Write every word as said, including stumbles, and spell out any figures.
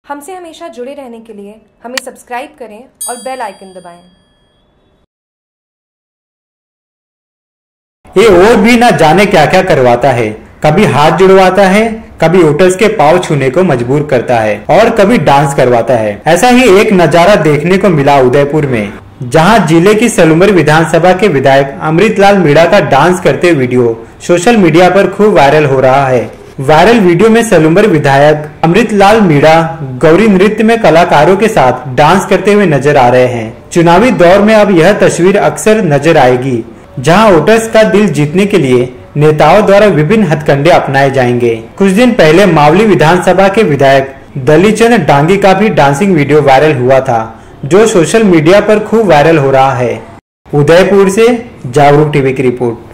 हमसे हमेशा जुड़े रहने के लिए हमें सब्सक्राइब करें और बेल आइकन दबाएं। ये और भी ना जाने क्या क्या करवाता है। कभी हाथ जुड़वाता है, कभी ओटर्स के पाँव छूने को मजबूर करता है और कभी डांस करवाता है। ऐसा ही एक नजारा देखने को मिला उदयपुर में, जहां जिले की सलूमर विधानसभा के विधायक अमृतलाल मीणा का डांस करते वीडियो सोशल मीडिया पर खूब वायरल हो रहा है। वायरल वीडियो में सलूमर विधायक अमृतलाल मीणा गौरी नृत्य में कलाकारों के साथ डांस करते हुए नजर आ रहे हैं। चुनावी दौर में अब यह तस्वीर अक्सर नजर आएगी, जहां वोटर्स का दिल जीतने के लिए नेताओं द्वारा विभिन्न हथकंडे अपनाए जाएंगे। कुछ दिन पहले मावली विधानसभा के विधायक दलीचंद डांगी का भी डांसिंग वीडियो वायरल हुआ था, जो सोशल मीडिया पर खूब वायरल हो रहा है। उदयपुर से जागरूक टीवी की रिपोर्ट।